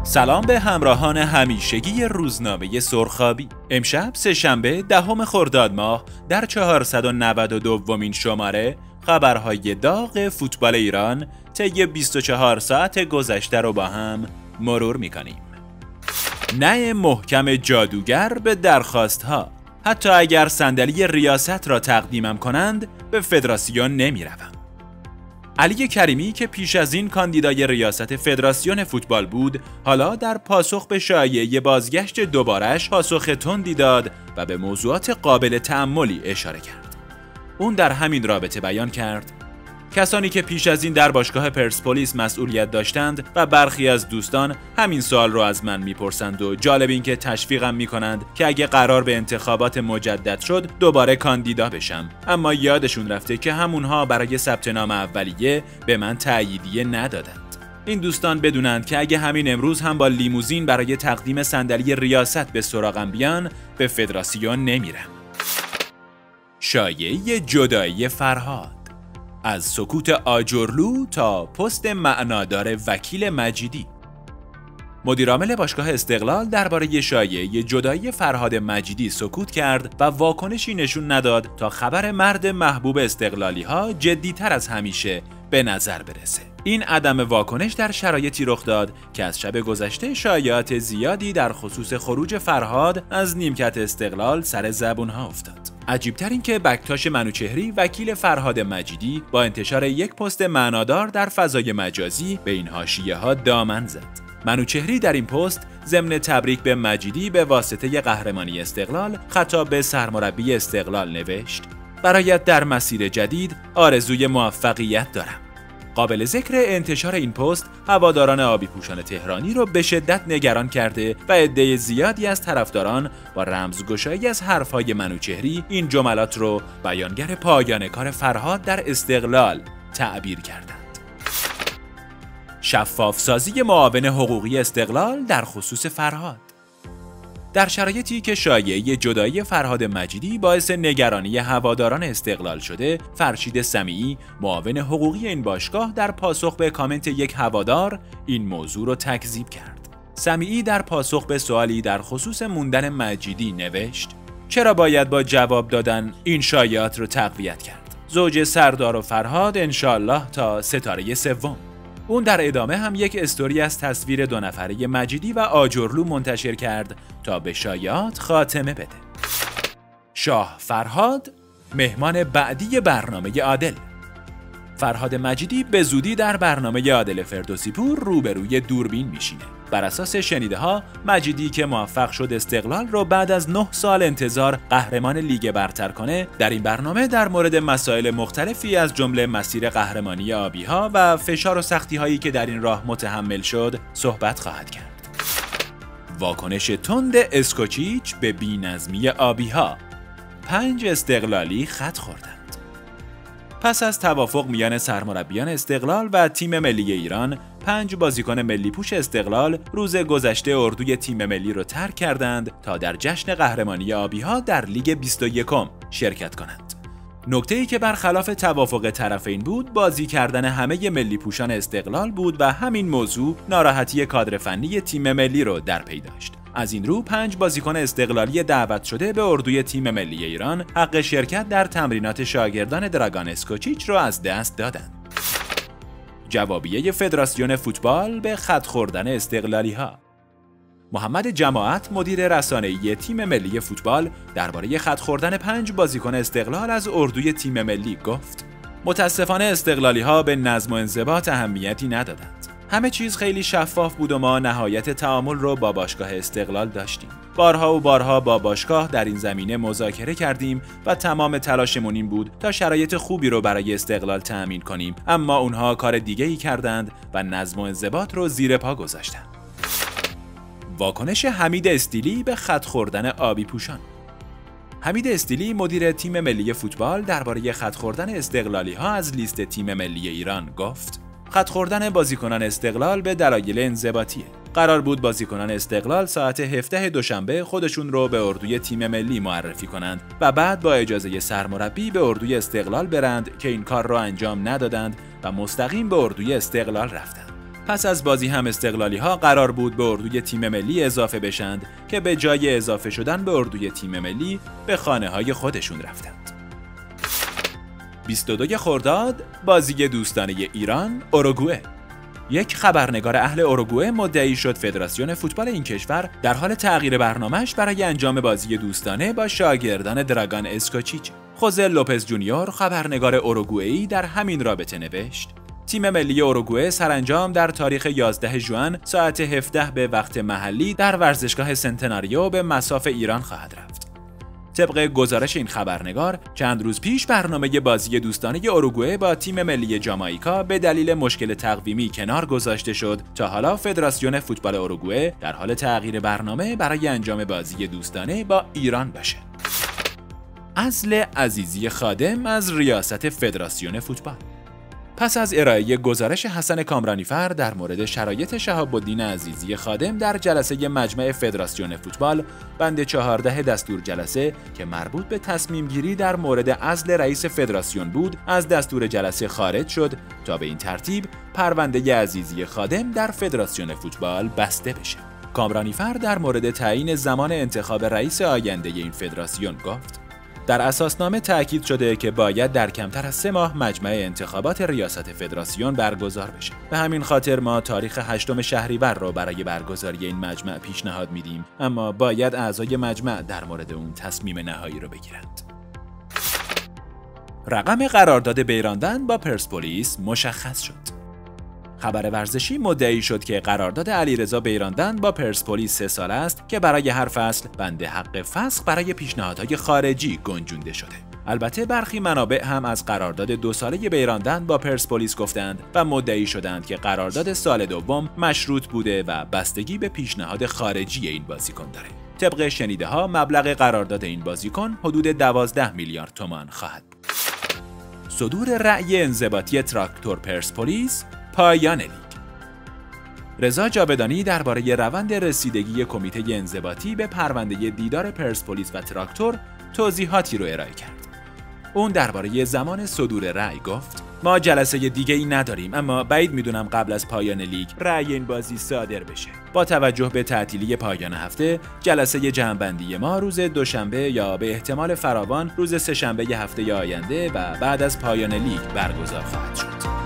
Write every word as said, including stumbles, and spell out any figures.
سلام به همراهان همیشگی روزنامه سرخابی. امشب سه‌شنبه دهم خرداد ماه در چهارصد و نود و دومین شماره خبرهای داغ فوتبال ایران طی بیست و چهار ساعت گذشته رو با هم مرور می‌کنیم. نه محکم جادوگر به درخواست‌ها. حتی اگر صندلی ریاست را تقدیمم کنند به فدراسیون نمی‌روم. علی کریمی که پیش از این کاندیدای ریاست فدراسیون فوتبال بود، حالا در پاسخ به شایعه بازگشت دوبارش پاسخ تندی داد و به موضوعات قابل تأملی اشاره کرد. اون در همین رابطه بیان کرد: کسانی که پیش از این در باشگاه پرسپولیس مسئولیت داشتند و برخی از دوستان همین سوال رو از من میپرسند و جالب این که تشویقم میکنند که اگه قرار به انتخابات مجدد شد دوباره کاندیدا بشم، اما یادشون رفته که همونها برای ثبت نام اولیه به من تأییدیه ندادند. این دوستان بدونند که اگه همین امروز هم با لیموزین برای تقدیم صندلی ریاست به سراغم بیان به فدراسیون نمیرم. شایعه جدایی فرهاد. از سکوت آجرلو تا پست معنادار وکیل مجیدی. مدیرعامل باشگاه استقلال درباره شایعه جدایی فرهاد مجیدی سکوت کرد و واکنشی نشون نداد تا خبر مرد محبوب استقلالی‌ها جدی‌تر از همیشه به نظر برسه. این عدم واکنش در شرایطی رخ داد که از شب گذشته شایعات زیادی در خصوص خروج فرهاد از نیمکت استقلال سر زبون‌ها افتاد. عجیب‌تر این که بکتاش منوچهری وکیل فرهاد مجیدی با انتشار یک پست معنادار در فضای مجازی به این حاشیه‌ها دامن زد. منوچهری در این پست ضمن تبریک به مجیدی به واسطه قهرمانی استقلال خطاب به سرمربی استقلال نوشت: برایت در مسیر جدید آرزوی موفقیت دارم. قابل ذکر انتشار این پست هواداران آبی پوشان تهرانی رو به شدت نگران کرده و عده زیادی از طرفداران با رمزگشایی از حرفهای منوچهری این جملات رو بیانگر پایان کار فرهاد در استقلال تعبیر کردند. شفاف سازی معاون حقوقی استقلال در خصوص فرهاد. در شرایطی که شایعه جدایی فرهاد مجیدی باعث نگرانی هواداران استقلال شده، فرشید سمیعی معاون حقوقی این باشگاه در پاسخ به کامنت یک هوادار این موضوع را تکذیب کرد. سمیعی در پاسخ به سوالی در خصوص موندن مجیدی نوشت: چرا باید با جواب دادن این شایعات را تقویت کرد؟ زوج سردار و فرهاد انشالله تا ستاره سوم. اون در ادامه هم یک استوری از تصویر دو نفره مجیدی و آجرلو منتشر کرد تا به شایعات خاتمه بده. شاه فرهاد مهمان بعدی برنامه عادل. فرهاد مجیدی به زودی در برنامه عادل فردوسی پور روبروی دوربین میشینه. بر اساس شنیده ها مجیدی که موفق شد استقلال رو بعد از نه سال انتظار قهرمان لیگ برتر کنه، در این برنامه در مورد مسائل مختلفی از جمله مسیر قهرمانی آبی ها و فشار و سختی هایی که در این راه متحمل شد صحبت خواهد کرد. واکنش تند اسکوچیچ به بی‌نظمی آبی ها. پنج استقلالی خط خوردند. پس از توافق میان سرمربیان استقلال و تیم ملی ایران، پنج بازیکن ملی پوش استقلال روز گذشته اردوی تیم ملی رو ترک کردند تا در جشن قهرمانی آبی‌ها در لیگ بیست و یکم شرکت کنند. نکته‌ای که برخلاف توافق طرفین بود، بازی کردن همه ملی پوشان استقلال بود و همین موضوع ناراحتی کادر فنی تیم ملی رو در پی داشت. از این رو پنج بازیکن استقلالی دعوت شده به اردوی تیم ملی ایران حق شرکت در تمرینات شاگردان دراگان اسکوچیچ رو از دست دادند. جوابیه فدراسیون فوتبال به خط خوردن استقلالی ها. محمد جماعت مدیر رسانه‌ای تیم ملی فوتبال درباره خط خوردن پنج بازیکن استقلال از اردوی تیم ملی گفت: متاسفانه استقلالی ها به نظم و انضباط اهمیتی ندادند. همه چیز خیلی شفاف بود و ما نهایت تعامل رو با باشگاه استقلال داشتیم. بارها و بارها با باشگاه در این زمینه مذاکره کردیم و تمام تلاشمون این بود تا شرایط خوبی رو برای استقلال تأمین کنیم، اما اونها کار دیگه‌ای کردند و نظم و انضباط رو زیر پا گذاشتند. واکنش حمید استیلی به خط خوردن آبی پوشان. حمید استیلی مدیر تیم ملی فوتبال درباره خط خوردن استقلالی ها از لیست تیم ملی ایران گفت: خط خوردن بازیکنان استقلال به دلایل انضباطیه. قرار بود بازیکنان استقلال ساعت هفده دوشنبه خودشون رو به اردوی تیم ملی معرفی کنند و بعد با اجازه سرمربی به اردوی استقلال برند که این کار را انجام ندادند و مستقیم به اردوی استقلال رفتند. پس از بازی هم استقلالی‌ها قرار بود به اردوی تیم ملی اضافه بشند که به جای اضافه شدن به اردوی تیم ملی به خانه‌های خودشون رفتند. بیست و دوم خرداد بازی دوستانه ایران اوروگوئه. یک خبرنگار اهل اوروگوئه مدعی شد فدراسیون فوتبال این کشور در حال تغییر برنامه‌اش برای انجام بازی دوستانه با شاگردان دراگان اسکوچیچ. خوزه لوپز جونیور خبرنگار اوروگوئه‌ای در همین رابطه نوشت: تیم ملی اوروگوئه سرانجام در تاریخ یازده ژوئن ساعت هفده به وقت محلی در ورزشگاه سنتناریو به مصاف ایران خواهد رفت. طبق گزارش این خبرنگار، چند روز پیش برنامه بازی دوستانه اوروگوئه با تیم ملی جامائیکا به دلیل مشکل تقویمی کنار گذاشته شد تا حالا فدراسیون فوتبال اوروگوئه در حال تغییر برنامه برای انجام بازی دوستانه با ایران باشه. عزل عزیزی خادم از ریاست فدراسیون فوتبال. پس از ارائه گزارش حسن کامرانیفر در مورد شرایط شهاب الدین عزیزی خادم در جلسه مجمع فدراسیون فوتبال، بند چهارده دستور جلسه که مربوط به تصمیم گیری در مورد عزل رئیس فدراسیون بود، از دستور جلسه خارج شد تا به این ترتیب پرونده عزیزی خادم در فدراسیون فوتبال بسته بشه. کامرانیفر در مورد تعیین زمان انتخاب رئیس آینده این فدراسیون گفت: در اساسنامه تأکید شده که باید در کمتر از سه ماه مجمع انتخابات ریاست فدراسیون برگزار بشه. به همین خاطر ما تاریخ هشتم شهریور رو برای برگزاری این مجمع پیشنهاد میدیم، اما باید اعضای مجمع در مورد اون تصمیم نهایی رو بگیرند. رقم قرارداد بیراندن با پرسپولیس مشخص شد. خبر ورزشی مدعی شد که قرارداد علیرضا بیراندن با پرسپولیس سه سال است که برای هر فصل بند حق فسخ برای پیشنهادهای خارجی گنجونده شده. البته برخی منابع هم از قرارداد دو ساله بیراندن با پرسپولیس گفتند و مدعی شدند که قرارداد سال دوم مشروط بوده و بستگی به پیشنهاد خارجی این بازیکن داره. طبق شنیده ها مبلغ قرارداد این بازیکن حدود دوازده میلیارد تومان خواهد بود. صدور رأی انضباطی تراکتور پرسپولیس پایان لیگ. رضا جاودانی درباره روند رسیدگی کمیته انضباطی به پرونده دیدار پرسپولیس و تراکتور توضیحاتی رو ارائه کرد. اون درباره زمان صدور رأی گفت: ما جلسه دیگه ای نداریم، اما بعید میدونم قبل از پایان لیگ رأی این بازی صادر بشه. با توجه به تعطیلی پایان هفته، جلسه جمع‌بندی ما روز دوشنبه یا به احتمال فراوان روز سه‌شنبه هفته آینده و بعد از پایان لیگ برگزار خواهد شد.